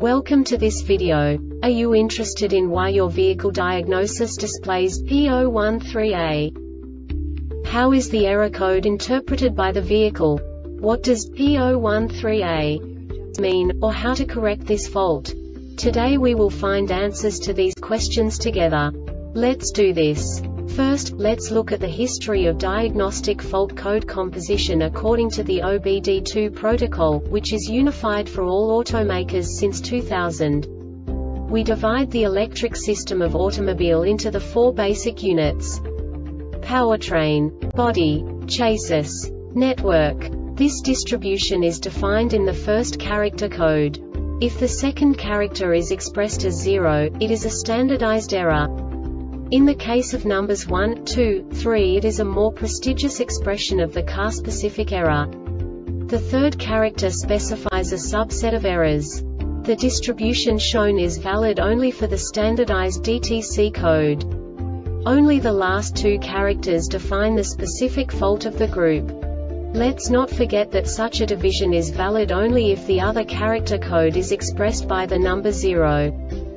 Welcome to this video. Are you interested in why your vehicle diagnosis displays P013A? How is the error code interpreted by the vehicle? What does P013A mean, or how to correct this fault? Today we will find answers to these questions together. Let's do this. First, let's look at the history of diagnostic fault code composition according to the OBD2 protocol, which is unified for all automakers since 2000. We divide the electric system of automobile into the four basic units: powertrain, body, chassis, network. This distribution is defined in the first character code. If the second character is expressed as 0, it is a standardized error. In the case of numbers 1, 2, 3, it is a more prestigious expression of the car-specific error. The third character specifies a subset of errors. The distribution shown is valid only for the standardized DTC code. Only the last two characters define the specific fault of the group. Let's not forget that such a division is valid only if the other character code is expressed by the number 0.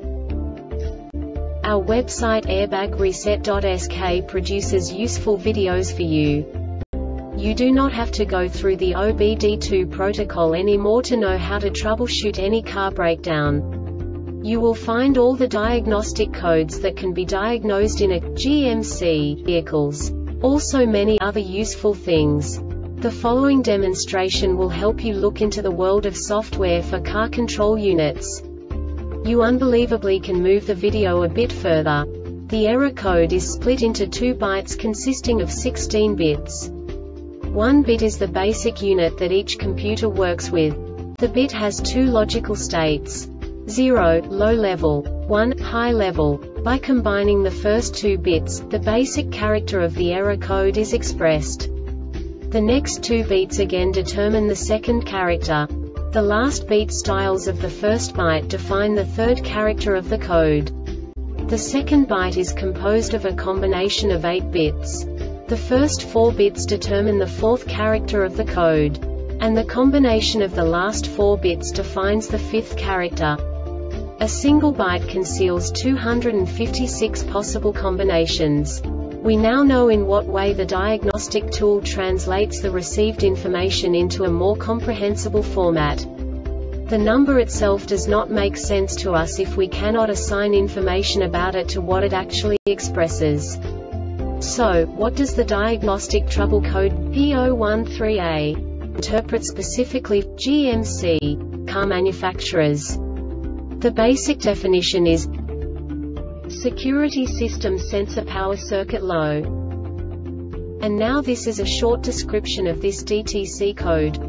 Our website airbagreset.sk produces useful videos for you. You do not have to go through the OBD2 protocol anymore to know how to troubleshoot any car breakdown. You will find all the diagnostic codes that can be diagnosed in a GMC vehicles. Also many other useful things. The following demonstration will help you look into the world of software for car control units. You unbelievably can move the video a bit further. The error code is split into 2 bytes consisting of 16 bits. 1 bit is the basic unit that each computer works with. The bit has 2 logical states: 0, low level, 1, high level. By combining the first 2 bits, the basic character of the error code is expressed. The next 2 beats again determine the second character. The last beat styles of the first byte define the third character of the code. The second byte is composed of a combination of 8 bits. The first 4 bits determine the fourth character of the code. And the combination of the last 4 bits defines the fifth character. A single byte conceals 256 possible combinations. We now know in what way the diagnostic tool translates the received information into a more comprehensible format. The number itself does not make sense to us if we cannot assign information about it to what it actually expresses. So, what does the diagnostic trouble code P013A interpret specifically for GMC car manufacturers? The basic definition is Security System Sensor Power Circuit Low. And now this is a short description of this DTC code.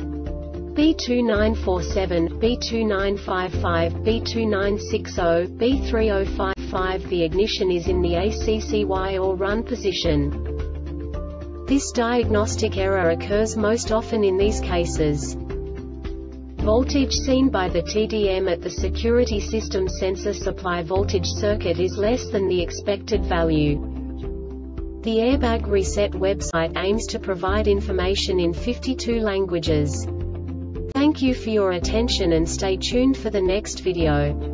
B2947, B2955, B2960, B3055. The ignition is in the ACCY or run position. This diagnostic error occurs most often in these cases. Voltage seen by the TDM at the security system sensor supply voltage circuit is less than the expected value. The Airbag Reset website aims to provide information in 52 languages. Thank you for your attention and stay tuned for the next video.